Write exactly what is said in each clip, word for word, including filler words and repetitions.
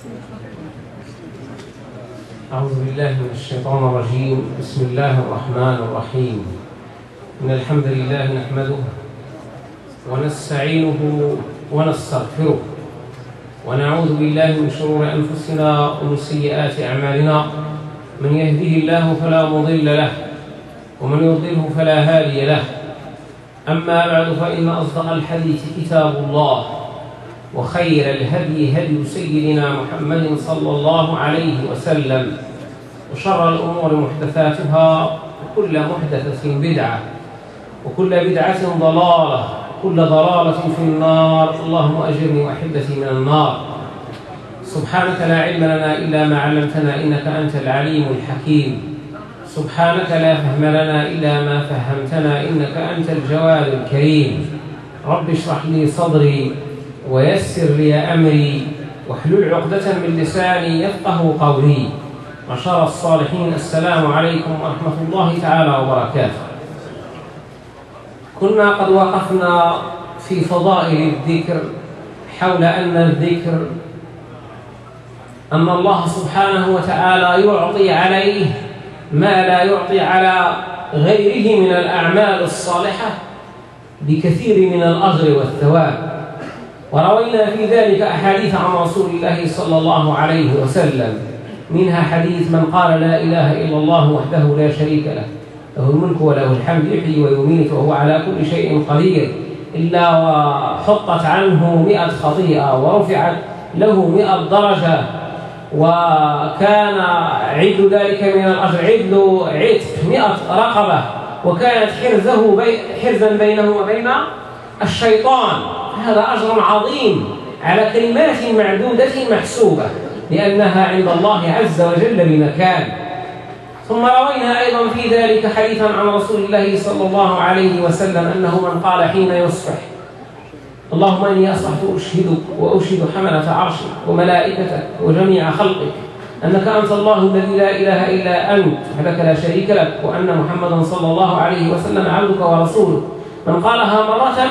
أعوذ بالله من الشيطان الرجيم. بسم الله الرحمن الرحيم. إن الحمد لله نحمده ونستعينه ونستغفره ونعوذ بالله من شرور أنفسنا ومن سيئات أعمالنا. من يهده الله فلا مضل له ومن يضلله فلا هادي له. أما بعد فإن أصدق الحديث كتاب الله وخير الهدي هدي سيدنا محمد صلى الله عليه وسلم وشر الأمور محدثاتها وكل محدثة بدعة وكل بدعة ضلالة وكل ضلالة في النار. اللهم أجرني وأحبتي من النار. سبحانك لا علم لنا إلا ما علمتنا إنك أنت العليم الحكيم. سبحانك لا فهم لنا إلا ما فهمتنا إنك أنت الجواد الكريم. رب اشرح لي صدري ويسر لي أمري واحلل عقدة من لساني يفقه قولي. معشر الصالحين، السلام عليكم ورحمة الله تعالى وبركاته. كنا قد وقفنا في فضائل الذكر حول أن الذكر أن الله سبحانه وتعالى يعطي عليه ما لا يعطي على غيره من الأعمال الصالحة بكثير من الأجر والثواب. وروينا في ذلك أحاديث عن رسول الله صلى الله عليه وسلم، منها حديث من قال لا إله إلا الله وحده لا شريك له له الملك وله الحمد يحيي ويميت وهو على كل شيء قدير إلا وحطت عنه مئة خطيئة ورفعت له مئة درجة، وكان عدل ذلك من الأجر عدل عتق مئة رقبة، وكانت حرزه بي حرزا بينه وبين الشيطان. هذا أجر عظيم على كلمات معدودة محسوبة لأنها عند الله عز وجل بمكان. ثم روينا أيضا في ذلك حديثا عن رسول الله صلى الله عليه وسلم أنه من قال حين يصبح اللهم إني أصبحت أشهدك وأشهد حملة عرشك وملائكتك وجميع خلقك أنك أنت الله الذي لا إله إلا أنت وحدك لا شريك لك وأن محمدا صلى الله عليه وسلم عبدك ورسولك. من قالها مرة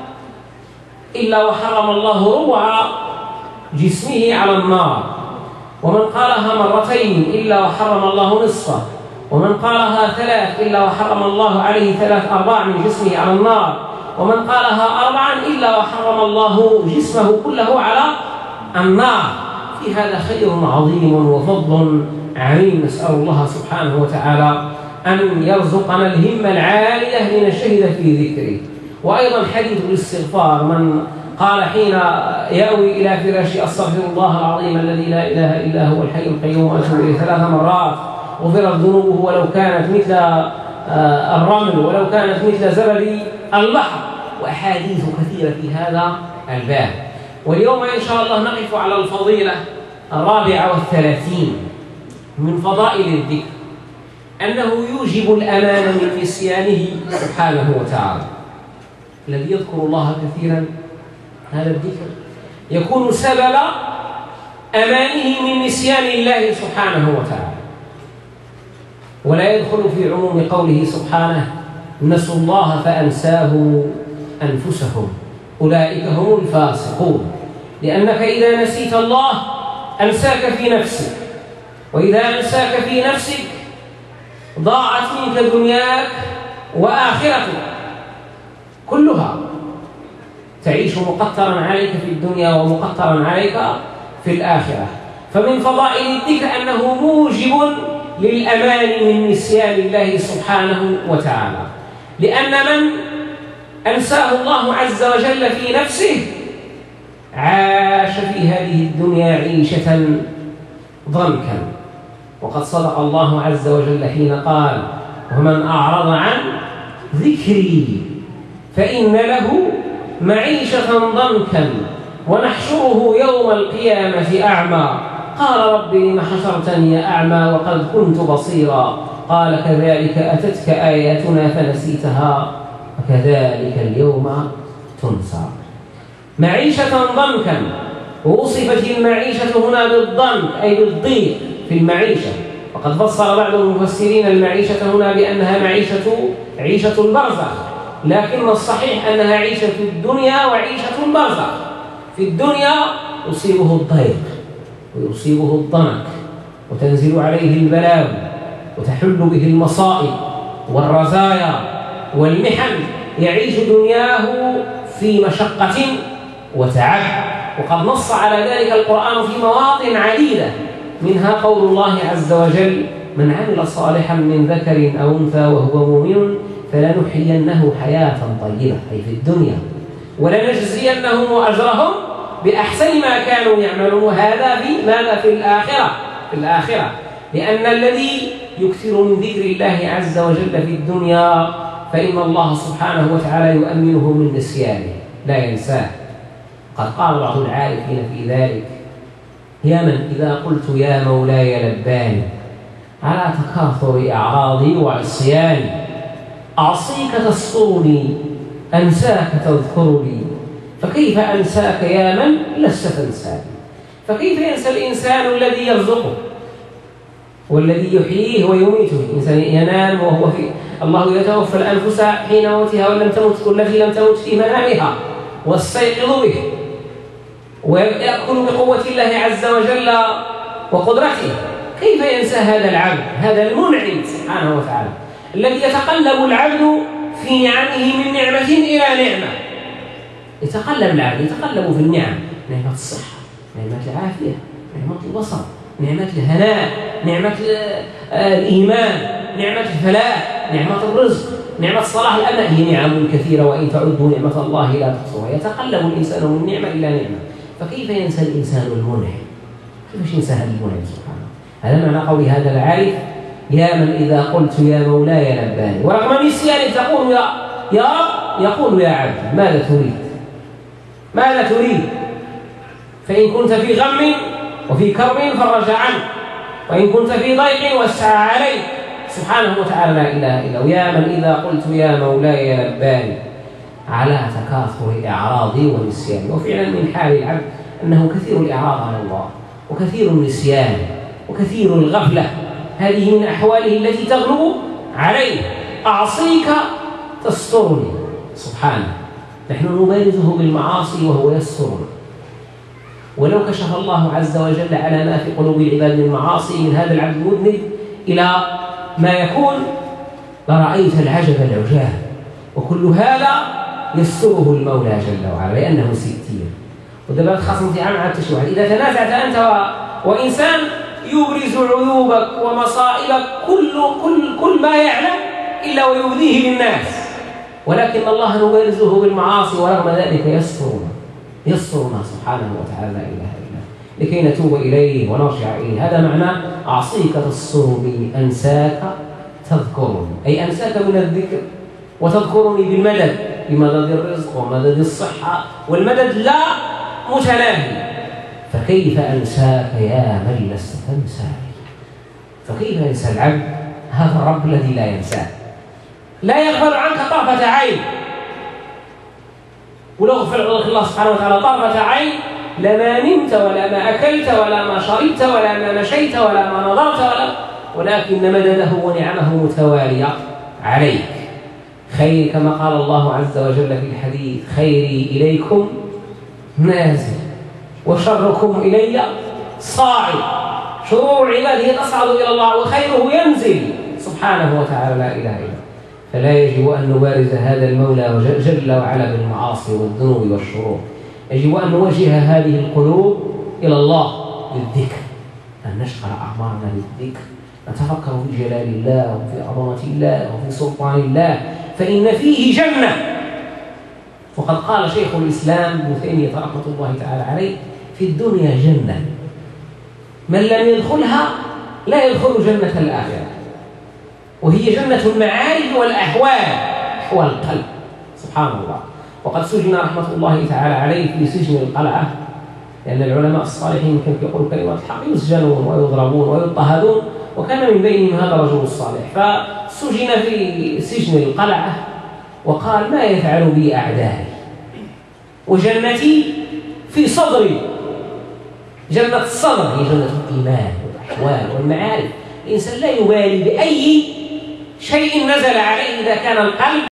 إلا وحرم الله ربع جسمه على النار، ومن قالها مرتين إلا وحرم الله نصفه، ومن قالها ثلاث إلا وحرم الله عليه ثلاث أرباع من جسمه على النار، ومن قالها أربعا إلا وحرم الله جسمه كله على النار. في هذا خير عظيم وفضل عظيم. نسأل الله سبحانه وتعالى أن يرزقنا الهمة العالية لنجتهد في ذكره. وأيضا حديث الاستغفار، من قال حين يأوي إلى فراشه أستغفر الله العظيم الذي لا إله إلا هو الحي القيوم وأتوب إليه ثلاث مرات غفرت ذنوبه ولو كانت مثل الرمل ولو كانت مثل زبد البحر. وأحاديث كثيرة في هذا الباب. واليوم إن شاء الله نقف على الفضيلة الرابعة والثلاثين من فضائل الذكر، أنه يوجب الأمان من نسيانه سبحانه وتعالى. الذي يذكر الله كثيرا هذا الذكر يكون سبب أمانه من نسيان الله سبحانه وتعالى. ولا يدخل في عموم قوله سبحانه نسوا الله فأنساهم أنفسهم أولئك هم الفاسقون. لأنك إذا نسيت الله أنساك في نفسك، وإذا أنساك في نفسك ضاعت منك دنياك وآخرتك كلها. تعيش مقطرا عليك في الدنيا ومقطرا عليك في الآخرة. فمن فضائل الذكر أنه موجب للأمان من نسيان الله سبحانه وتعالى، لأن من أنساه الله عز وجل في نفسه عاش في هذه الدنيا عيشة ضنكا. وقد صدق الله عز وجل حين قال ومن أعرض عن ذكري فإن له معيشة ضنكا ونحشره يوم القيامة أعمى قال رب لم حشرتني أعمى وقد كنت بصيرا قال كذلك أتتك آياتنا فنسيتها وكذلك اليوم تنسى. معيشة ضنكا، ووصفت المعيشة هنا بالضنك أي بالضيق في المعيشة. وقد فسر بعض المفسرين المعيشة هنا بأنها معيشة عيشة البرزخ، لكن الصحيح أنها عيشة في الدنيا وعيشة البرزخ. في الدنيا يصيبه الضيق ويصيبه الضنك وتنزل عليه البلاوي وتحل به المصائب والرزايا والمحن، يعيش دنياه في مشقة وتعب. وقد نص على ذلك القرآن في مواطن عديدة، منها قول الله عز وجل: من عمل صالحا من ذكر أو أنثى وهو مؤمن فلنحيينه حياة طيبة، أي في الدنيا، ولنجزينهم أجرهم بأحسن ما كانوا يعملون. وهذا في ماذا؟ في الآخرة في الآخرة لأن الذي يكثر من ذكر الله عز وجل في الدنيا فإن الله سبحانه وتعالى يؤمنه من نسيانه، لا ينساه. قد قال بعض العارفين في ذلك: يا من إذا قلت يا مولاي لباني على تكاثر أعراضي وعصياني، أعصيك تسترني أنساك تذكرني، فكيف أنساك يا من لست تنساني؟ فكيف ينسى الإنسان الذي يرزقه والذي يحييه ويميته؟ الإنسان ينام وهو في الله يتوفى الأنفس حين موتها ولم تمت والتي لم تمت في منامها واستيقظ به، ويأكل بقوة الله عز وجل وقدرته. كيف ينسى هذا العبد، هذا المنعم سبحانه وتعالى، الذي يتقلب العبد في نعمه من نعمة إلى نعمة؟ يتقلب العبد يتقلب في النعم، نعمة الصحة، نعمة العافية، نعمة البصر، نعمة الهناء، نعمة الإيمان، نعمة الفلاح، نعمة الرزق، نعمة صلاح الأمل. هي نعم كثيرة وإن تعدوا نعمة الله لا تحصوها. يتقلب الإنسان من نعمة إلى نعمة، فكيف ينسى الإنسان المنعم؟ كيف ينسى المنعم سبحانه؟ هذا معنى قول هذا العارف: يا من إذا قلت يا مولاي لباني. ورغم نسيانك تقول يا يا رب، يقول يا عبد ماذا تريد؟ ماذا تريد؟ فإن كنت في غم وفي كرب فرج عنك، وإن كنت في ضيق وسع عليك، سبحانه وتعالى لا إله إلا هو. يا من إذا قلت يا مولاي لباني على تكاثر إعراضي ونسياني. وفعلا من حال العبد أنه كثير الإعراض على الله وكثير النسيان وكثير الغفلة، هذه من أحواله التي تغلب عليه. أعصيك تسترني سبحانه، نحن نبارزه بالمعاصي وهو يسترنا. ولو كشف الله عز وجل على ما في قلوب العباد من المعاصي من هذا العبد المذنب إلى ما يكون لرأيت العجب العجاب. وكل هذا يستره المولى جل وعلا لأنه ستير. ودبا خاصة في عام على التشويه، إذا تنازعت أنت و... وإنسان يبرز عيوبك ومصائبك كل كل كل ما يعلم إلا ويؤذيه للناس، ولكن الله نبارزه بالمعاصي ورغم ذلك يسترنا يسترنا سبحانه وتعالى، لا إله إلا لكي نتوب إليه ونرجع إليه. هذا معنى أعصيك تسترني أنساك تذكرني، أي أنساك من الذكر وتذكرني بالمدد، بمدد الرزق ومدد الصحة، والمدد لا متناهي. فكيف أنساك يا من لست تنساني؟ فكيف ينسى العبد هذا الرب الذي لا ينساه، لا يغفل عنك طرفة عين؟ ولو غفر الله سبحانه وتعالى طرفة عين لما نمت ولا ما أكلت ولا ما شربت ولا ما مشيت ولا ما نظرت ولا، ولكن مدده ونعمه متوالية عليك. خير كما قال الله عز وجل في الحديث: خيري إليكم نازل وشركم إلي صاعد. شرور العباد هي تصعد إلى الله وخيره ينزل سبحانه وتعالى، لا إله إلا. فلا يجب أن نبارز هذا المولى جل وعلا بالمعاصي والذنوب والشرور. يجب أن نوجه هذه القلوب إلى الله بالذكر، أن نشغل أعمارنا بالذكر، نتفكر في جلال الله وفي عظمة الله وفي سلطان الله، فإن فيه جنة. وقد قال شيخ الإسلام ابن تيمية رحمة الله تعالى عليه: في الدنيا جنة من لم يدخلها لا يدخل جنة الآخرة، وهي جنة المعارف والأحوال، أحوال القلب سبحان الله. وقد سجن رحمة الله تعالى عليه في سجن القلعة، لأن العلماء الصالحين كيف يقولوا كلمات الحق يسجنون ويضربون ويضطهدون، وكان من بينهم هذا الرجل الصالح. فسجن في سجن القلعة وقال: ما يفعل بي أعدائي وجنتي في صدري. جنة الصدر هي جنة الإيمان والأحوال والمعارف. الإنسان لا يبالي بأي شيء نزل عليه إذا كان القلب